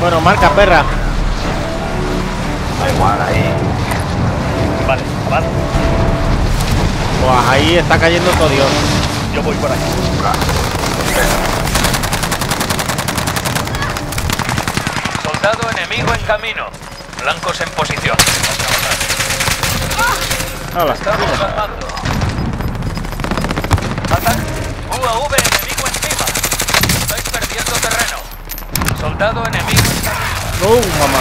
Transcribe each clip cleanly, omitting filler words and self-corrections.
Bueno, marca, perra. Da igual, ahí. Vale, avanza. Buah, ahí está cayendo todo Dios. Yo voy por aquí. Soldado enemigo en camino. Blancos en posición. Hala. Estamos avanzando. Ataque. UAV enemigo encima. Estáis perdiendo terreno. Soldado enemigo en camino. Mamá.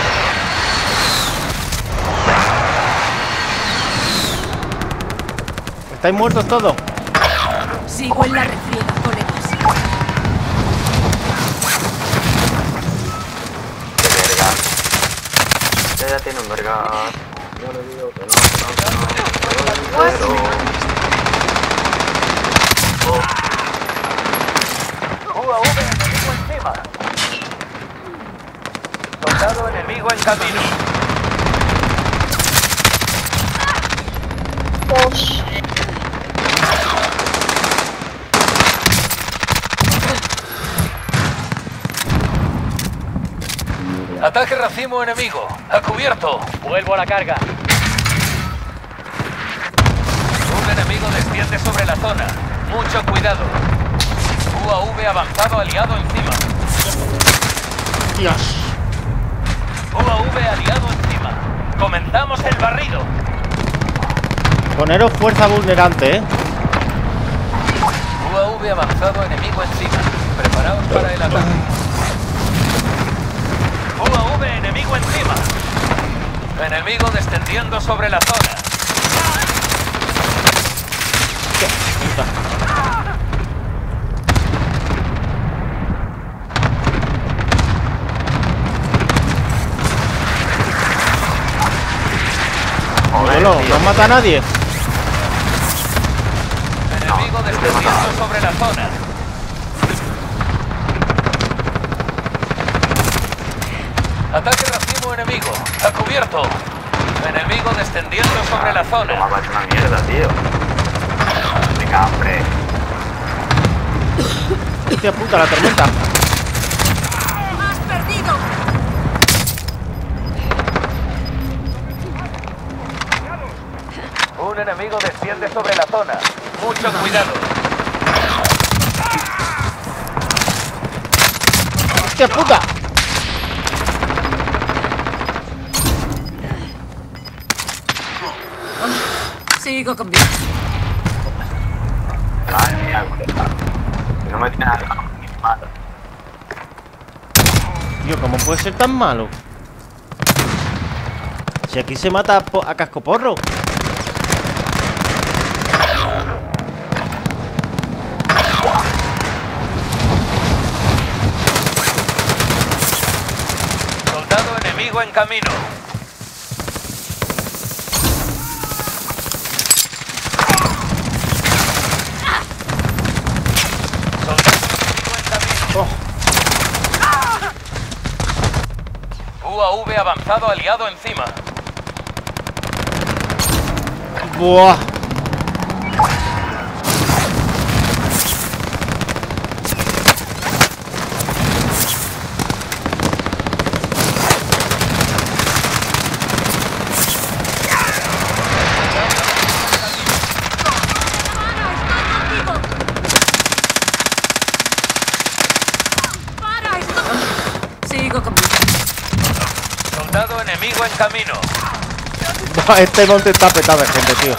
¿Estáis muertos todos? Sigo en la refriega, colegas. Qué verga. Ya tiene un verga. Yo le digo que no. Pero... UAV enemigo encima. Soldado enemigo en camino. Ataque racimo enemigo. A cubierto. Vuelvo a la carga. Un enemigo desciende sobre la zona. Mucho cuidado. UAV avanzado aliado encima. Dios. UAV aliado encima. Comenzamos el barrido. Poneros fuerza vulnerante, UAV avanzado enemigo encima. Preparaos para el ataque. UAV enemigo encima. Enemigo descendiendo sobre la zona. No mata a nadie. Enemigo descendiendo sobre la zona. Ataque racimo enemigo. A cubierto. Enemigo descendiendo sobre la zona. Toma, va a ser una mierda, tío. Venga, hombre. Hostia puta, la tormenta. ¡Has perdido! Un enemigo desciende sobre la zona. Mucho cuidado. Hostia puta. Sigo con vida. Ay, mía, si no me tiene nada, me mata. Tío, ¿cómo puede ser tan malo? Si aquí se mata a cascoporro. Soldado enemigo en camino. UAV avanzado aliado encima. Buah. ¡Para esto! Sigo con vida. Soldado enemigo en camino. Buah, este monte está petado de gente, tío.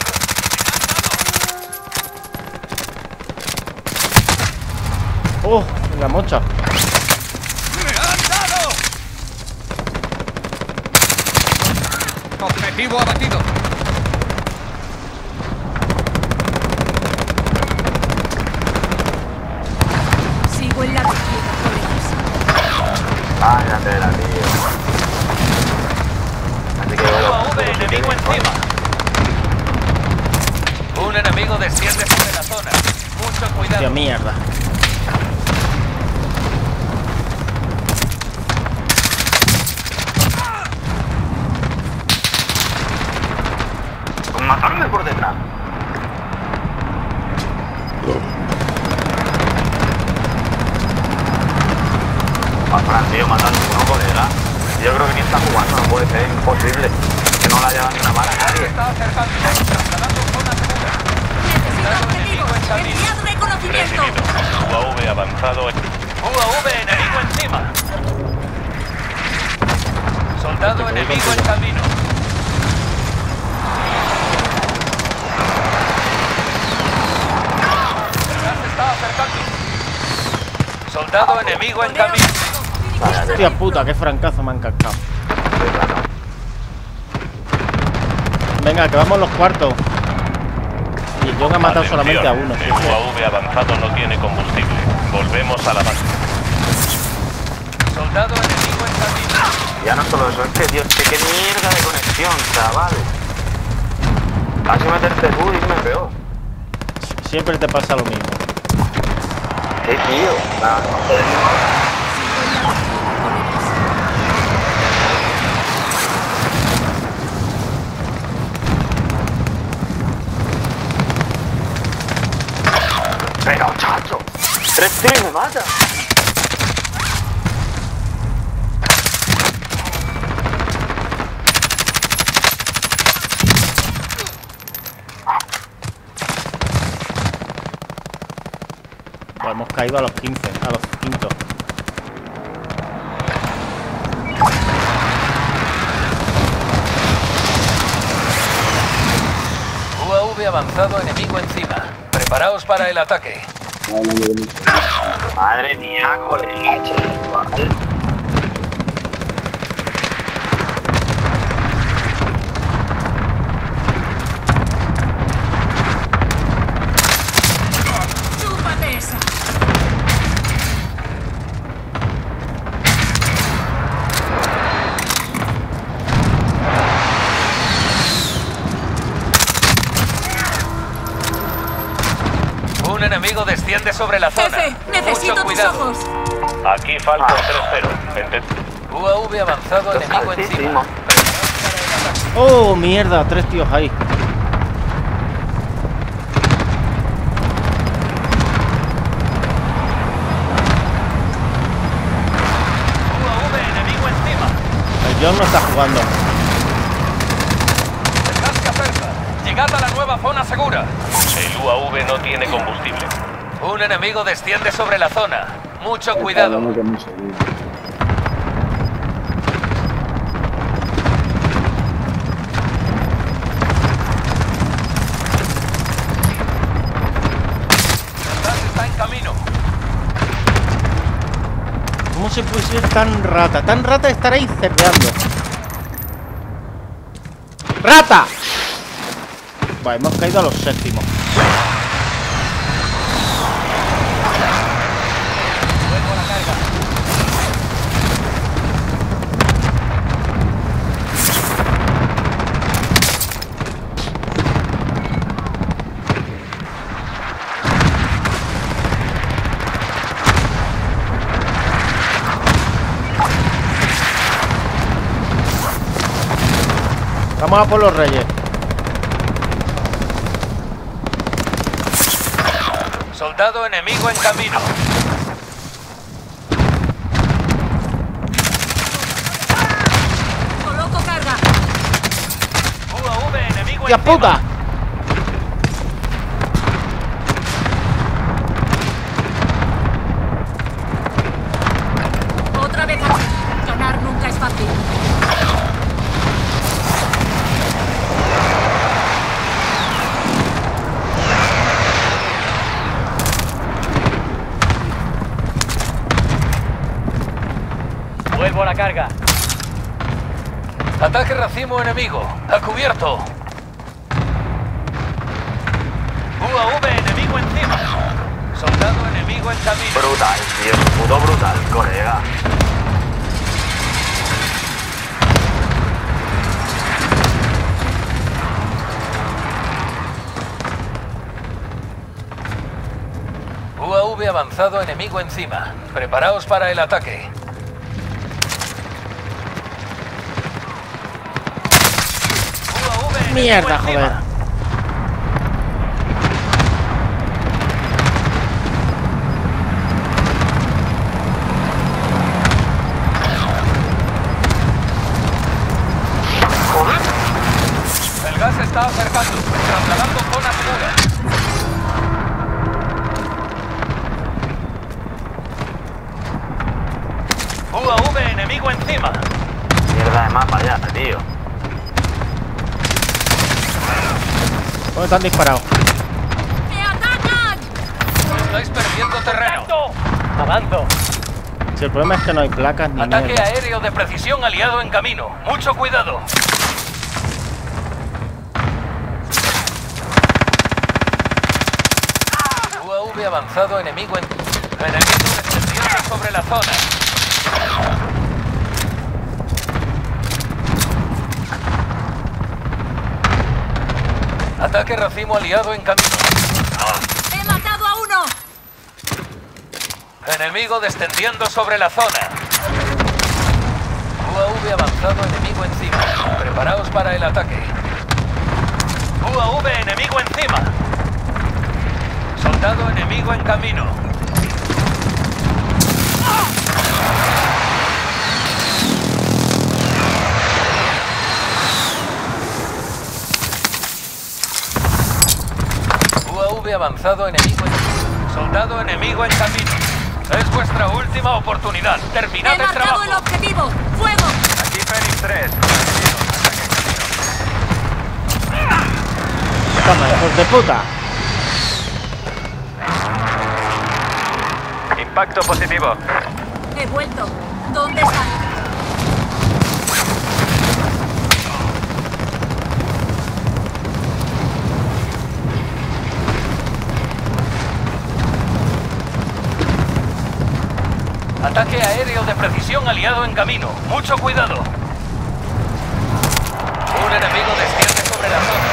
Oh, la mocha. ¡Me han dado! Objetivo abatido. Sigo en la refriega, colegas. Váyate la tío. Así que UAV enemigo encima. Un enemigo desciende sobre la zona. Mucho Tío, cuidado. mierda. matarme por detrás. A Fran, tío, matando uno por colega. Yo creo que ni está jugando, no puede ser imposible. Que no la lleva ni una bala a nadie. Está acercando. Trasladando zona segura. Necesito objetivo. Enviad reconocimiento. Recibido. UAV avanzado en... UAV enemigo encima. Soldado enemigo en camino. El gas se está acercando. Soldado enemigo en camino. Hostia puta, qué francazo me han cascado. Venga, que vamos los cuartos. Y John ha matado solamente a uno. El UAV avanzado no tiene combustible. Volvemos a la base. Soldado enemigo en camino. Ya no solo eso, es que Dios, qué mierda de conexión, chaval. Casi meterte tú y me peor. Siempre te pasa lo mismo. ¿Qué tío? Nada, no podemos. Pero chacho, 3 tiros y me mata. Pues hemos caído a los 15, a los quintos. UAV avanzado enemigo encima. Preparaos para el ataque. Madre mía, colega, chaval. Chúpate esa. Un enemigo desciende sobre la zona. Jefe, necesito Mucho tus cuidado. ojos. Aquí Falcon 3-0. UAV avanzado enemigo encima. Altísimo. Oh, mierda, 3 tíos ahí. UAV enemigo encima. El John no está jugando. El gas se acerca. Llegad a la nueva zona segura. El UAV no tiene combustible. Un enemigo desciende sobre la zona. Mucho cuidado. El gas está en camino. ¿Cómo se puede ser tan rata? Tan rata estar ahí cerdeando. ¡Rata! Vale, hemos caído a los séptimos. Vuelvo a la carga. Vamos a por los reyes. Soldado enemigo en camino. Coloco carga. UAV enemigo ¡Hostia encima. puta! Otra vez aquí. Ganar nunca es fácil. Vuelvo a la carga. Ataque racimo enemigo. A cubierto. UAV enemigo encima. Soldado enemigo en camino. Brutal, tío, puto brutal, colega. UAV avanzado enemigo encima. Preparaos para el ataque. UAV enemigo Mierda, encima. joder. está acercando. Trasladando zona segura. UAV enemigo encima. Mierda de mapa ya, tío. ¿Dónde están disparados? ¡Me atacan! Estáis perdiendo terreno. Avanzo. Si el problema es que no hay placas ni Ataque mierda. aéreo de precisión aliado en camino. Mucho cuidado. UAV avanzado enemigo descendiendo sobre la zona. Ataque racimo aliado en camino. ¡He matado a uno! Enemigo descendiendo sobre la zona. UAV avanzado enemigo encima. Preparaos para el ataque. UAV enemigo encima. Soldado enemigo en camino. UAV avanzado enemigo en... Soldado enemigo en camino. Es vuestra última oportunidad. Terminad ¡He el marcado trabajo. el objetivo! ¡Fuego! Aquí Fenix 3. Toma, hijos de puta. Impacto positivo. He vuelto. ¿Dónde están? Ataque aéreo de precisión aliado en camino. Mucho cuidado. Un enemigo desciende sobre la zona.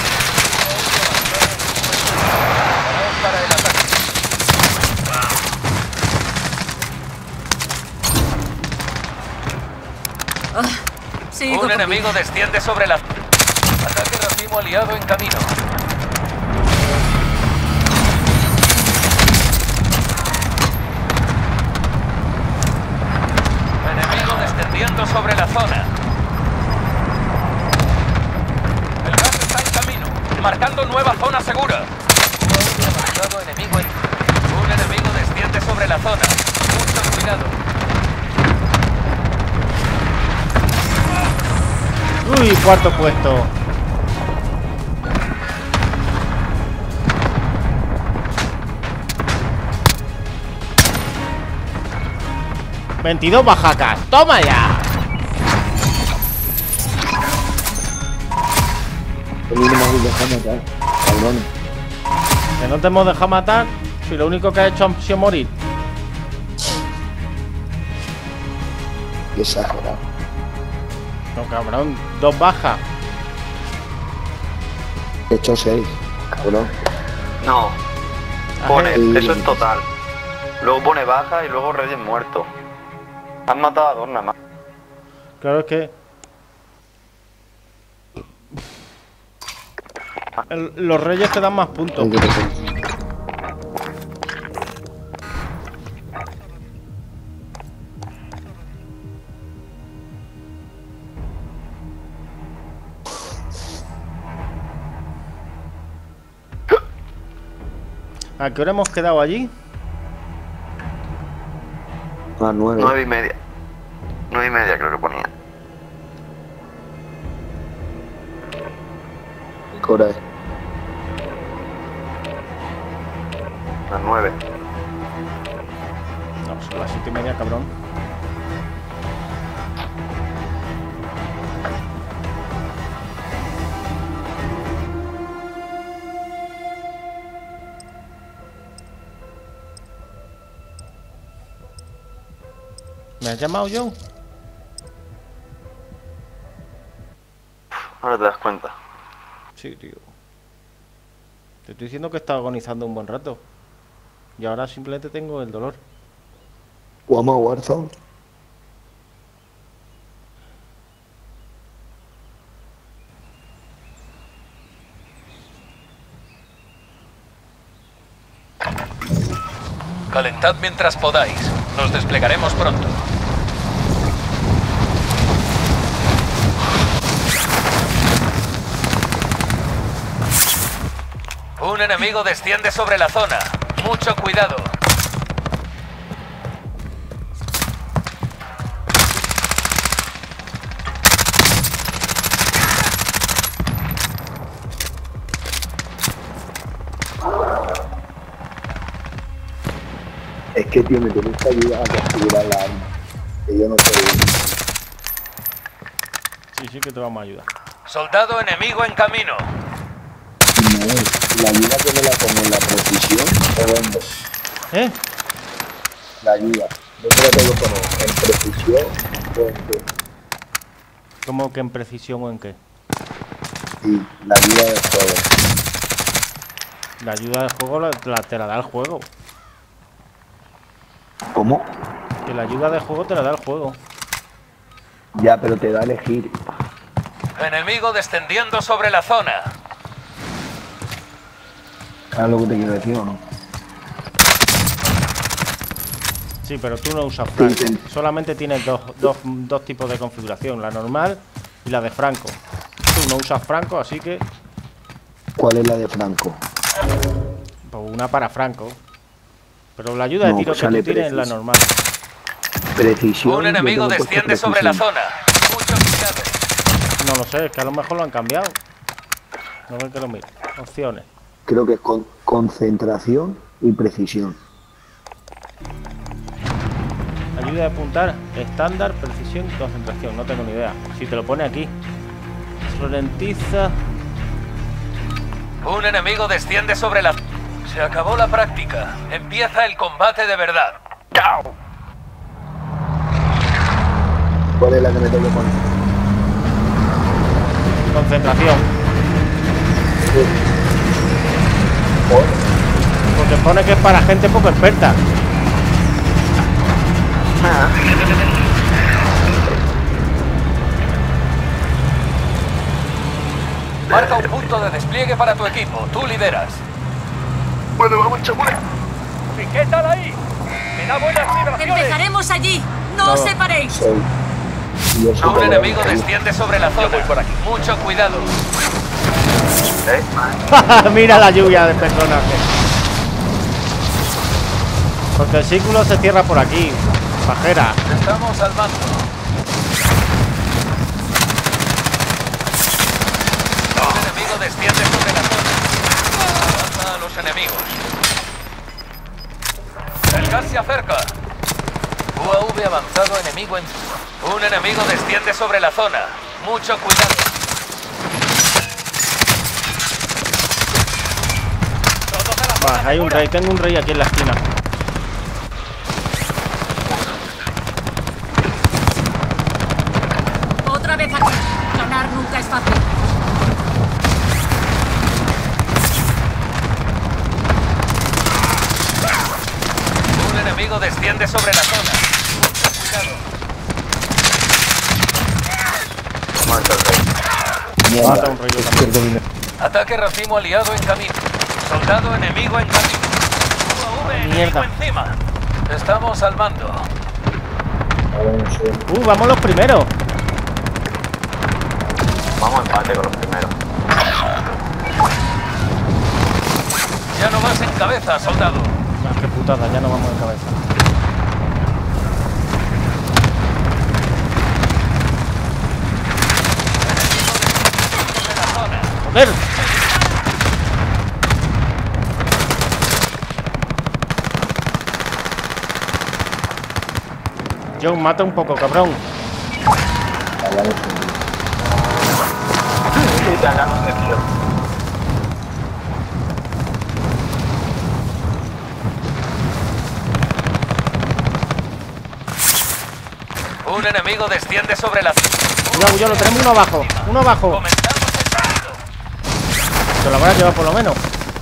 Preparaos para el ataque. Sigo Un con enemigo vida. desciende sobre la... Ataque racimo aliado en camino. Enemigo descendiendo sobre la zona. El gas está en camino, marcando nueva zona segura. Un avanzado enemigo Un enemigo desciende sobre la zona. Mucho cuidado. Uy, cuarto puesto. ¡22 bajacas! ¡Toma ya! A mí no me habéis dejado matar, cabrones. Que no te hemos dejado matar si lo único que has hecho ha sido morir. Qué exagerado. No, cabrón, 2 bajas. He hecho 6, cabrón. No. Pone, Ajá. eso es total. Luego pone baja y luego Reyes muerto. Han matado a 2 nada más. Claro, es que los reyes te dan más puntos. Hay que repetir. ¿A qué hora hemos quedado allí? A las 9. 9:30. 9:30 creo que ponía. ¿Qué hora es? Las 9. No, son las 7:30, cabrón. ¿Me has llamado, Joe? Ahora te das cuenta. Sí, tío. Te estoy diciendo que he estado agonizando un buen rato. Y ahora simplemente tengo el dolor. ¿Jugamos a Warzone? Calentad mientras podáis. Nos desplegaremos pronto. Un enemigo desciende sobre la zona. Mucho cuidado. Es que, tío, me tienes que ayudar a configurar la arma. Que yo no sé. Sí, sí que te vamos a ayudar. Soldado enemigo en camino. La ayuda que me la pongo en la precisión o dónde. ¿Eh? La ayuda. Yo me la tengo que poner en precisión o en qué. ¿Cómo que en precisión o en qué? Sí, la ayuda del juego. La ayuda del juego te la da el juego. ¿Cómo? Que la ayuda del juego te la da el juego. Ya, pero te da a elegir. Enemigo descendiendo sobre la zona. ¿Sabes lo que te quiero decir o no? Sí, pero tú no usas Franco. Sí. Solamente tienes dos tipos de configuración, la normal y la de Franco. Tú no usas Franco, así que ¿Cuál es la de Franco? pues una para Franco. Pero la ayuda de No, tiro pues que tú sale tienes es la preciso. normal. Precisión. Un yo enemigo tengo puesto desciende sobre la precisión. zona. Mucho cuidado. No lo sé, es que a lo mejor lo han cambiado. No ven que lo mire. Opciones. Creo que es con concentración y precisión. Ayuda de apuntar, estándar, precisión y concentración. No tengo ni idea. Si te lo pone aquí. Ralentiza. Un enemigo desciende sobre la... Se acabó la práctica. Empieza el combate de verdad. ¡Chao! ¿Cuál es la que me tengo que poner? Concentración. Porque pone que es para gente poco experta. Marca un punto de despliegue para tu equipo. Tú lideras. Bueno, vamos, chavales. ¿Qué tal ahí? Me da buenas vibraciones. Empezaremos allí. No os separéis. Yo soy Un enemigo desciende sobre la zona. Mucho cuidado. Mira la lluvia de personajes. Porque el círculo se cierra por aquí. Pajera. Estamos al mando. Un enemigo desciende sobre la zona. Avanza a los enemigos. El gas se acerca. UAV avanzado enemigo en... Un enemigo desciende sobre la zona. Mucho cuidado. Va, hay un rey. Tengo un rey aquí en la esquina. Otra vez aquí. Ganar nunca es fácil. Un enemigo desciende sobre la zona. Mucho cuidado. Muerto el rey. Mata un rey también. Ataque racimo aliado en camino. Soldado enemigo en camino. UAV enemigo Mierda. encima. Estamos al mando. Vamos los primeros. Vamos a empate con los primeros. Ya no vas en cabeza, soldado. Ah, qué putada, ya no vamos en cabeza. De la zona. ¡Joder! John, mata un poco, cabrón. Un enemigo desciende sobre la... Cuidado, yo lo tenemos uno abajo. Uno abajo. Comenzamos el partido. Se lo van a llevar por lo menos.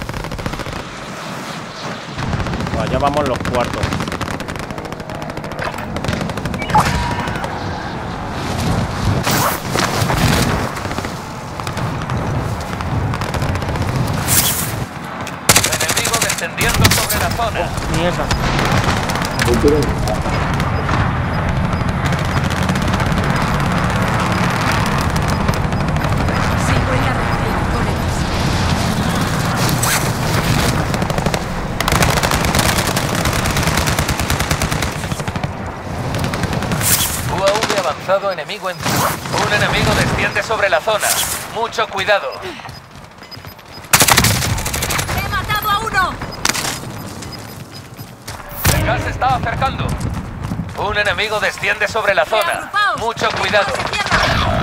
Pues ya vamos los cuartos. Enemigo descendiendo sobre la zona. Mierda. Sigo en la reacción, colegas. enemigo encima. Un enemigo desciende sobre la zona. Mucho cuidado. ¡He matado a uno! El gas se está acercando. Un enemigo desciende sobre la zona. Reagrupaos. Mucho cuidado. Se cierra.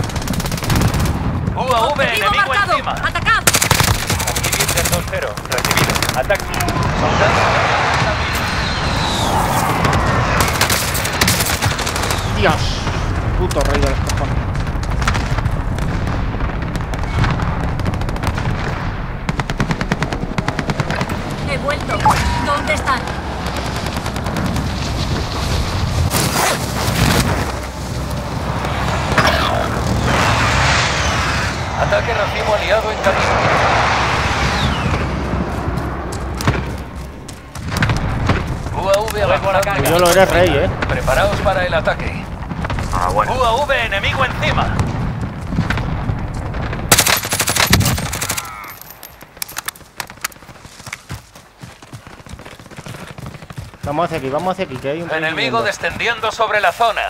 UAV Objetivo enemigo marcado. encima. ¡Atacad! Aquí Víctor 2-0. Recibido. Ataque. Dios. Puto rey de los cojones. He vuelto. ¿Dónde están? Ataque racimo aliado en camino. UAV avanzado. Yo lo eres rey, Preparaos para el ataque. Ah, bueno. UAV enemigo encima. Vamos hacia aquí, que hay un rey Enemigo viniendo. descendiendo sobre la zona.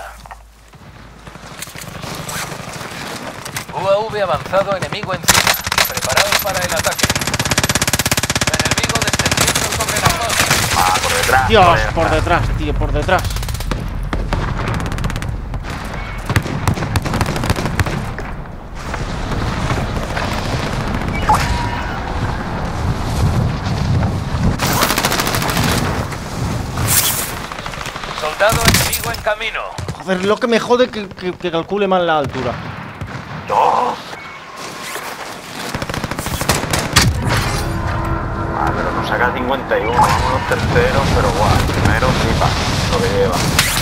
UAV avanzado enemigo encima. Preparaos para el ataque. Enemigo descendiendo sobre la zona. Ah, por detrás. Dios, por detrás, tío, por detrás. Soldado enemigo en camino. Joder, lo que me jode que calcule mal la altura. ¡Dios! Ah, pero nos saca 51. Vámonos terceros, pero guau. Primero flipa lo que lleva.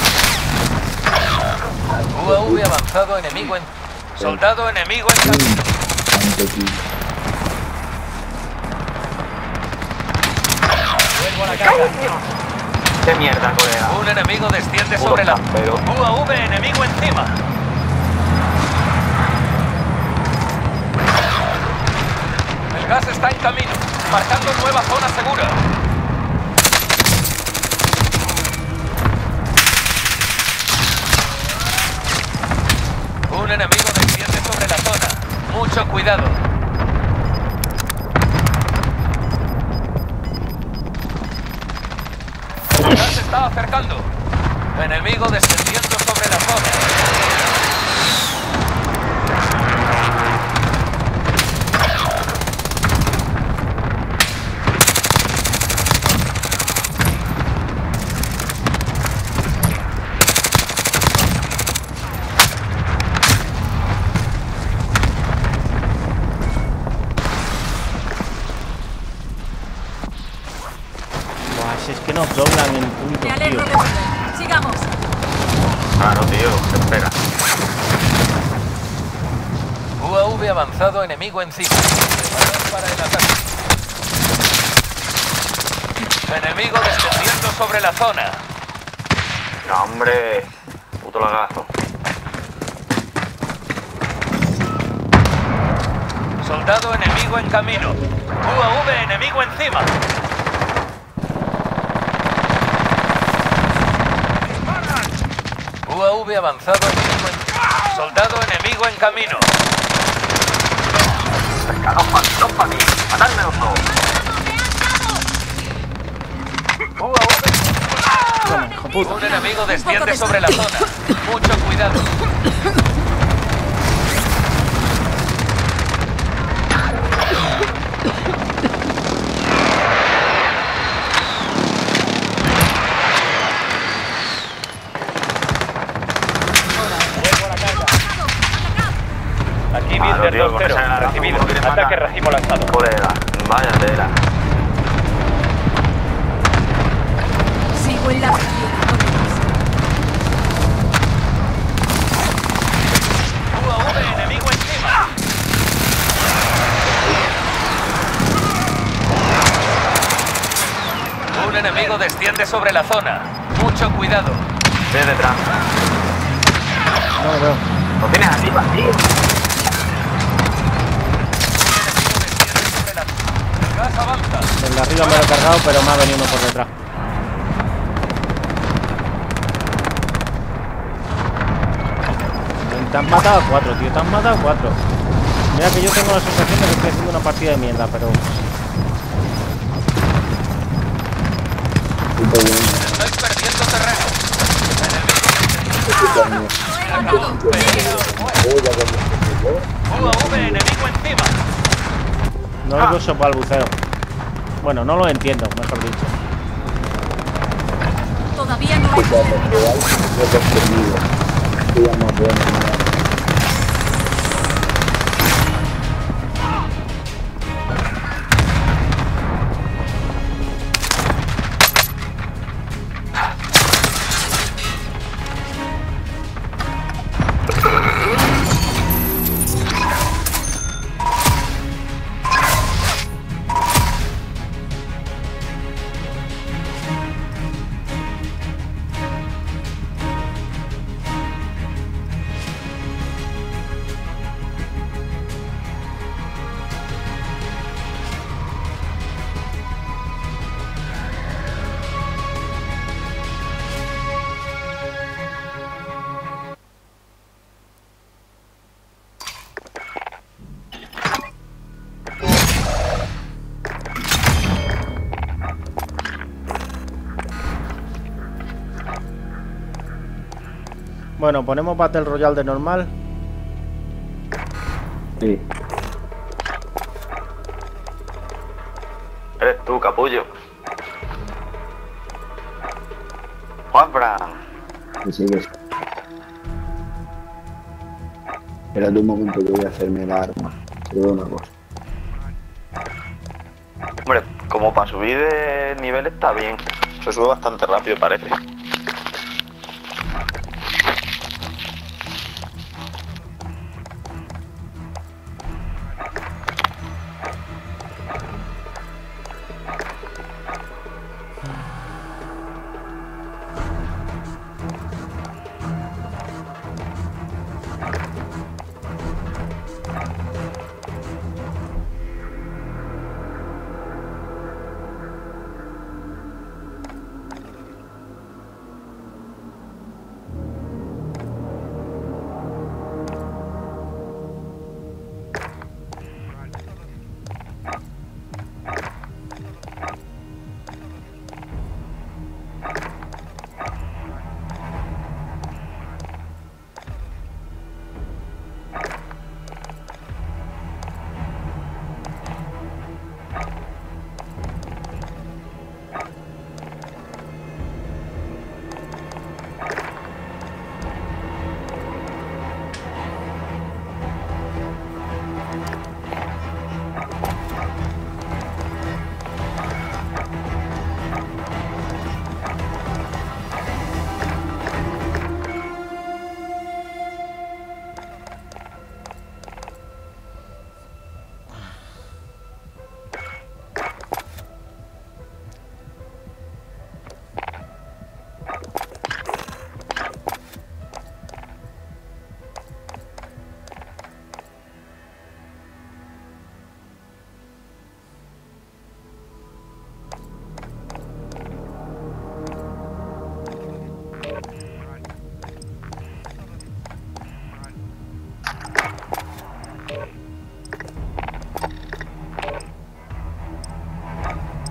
UAV avanzado enemigo en... Soldado enemigo en camino. ¡Qué mierda, colega! Un enemigo desciende Puro sobre la... campero. UAV enemigo encima. El gas está en camino, marcando nueva zona segura. Un enemigo desciende sobre la zona. Mucho cuidado. El gas se está acercando. Enemigo descendiendo sobre la zona. Buah, si es que nos doblan en puntos, Me alegro tío. de volver. Sigamos. Claro, tío. Espera. UAV avanzado enemigo encima. Preparaos para el ataque. Enemigo descendiendo sobre la zona. No, hombre. Puto lagazo. Soldado enemigo en camino. UAV enemigo encima. UAV avanzado enemigo en... Soldado enemigo en camino. Pescados para mí. Matadme los dos. Toma, hijo puta. Un enemigo desciende sobre la zona. Mucho cuidado. Aquí Claro, Víctor tío, porque se 2-0. agarra Recibido. como quiere matar. Ataque racimo lanzado. Colega. Vaya tela. Sigo en la partida. UAV enemigo encima. Un enemigo desciende sobre la zona. Mucho cuidado. Ve detrás. No lo veo. Lo tienes arriba, tío. El gas avanza. El de arriba me lo he cargado, pero me ha venido uno por detrás. te has matado a 4, tío. Te has matado a 4. Mira que yo tengo la sensación de que estoy haciendo una partida de mierda, pero... Estáis perdiendo terreno. UAV enemigo encima. No lo uso balbuceo. Bueno, no lo entiendo, mejor dicho. Todavía no hay. Bueno, ponemos Battle Royale de normal. Sí. Eres tú, capullo. Juanfran. Que sí, que sí. Espérate un momento que voy a hacerme el arma. Te digo una cosa. Hombre, como para subir de nivel está bien. Se sube bastante rápido, parece.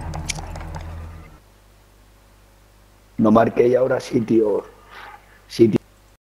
No marquéis ahora sitio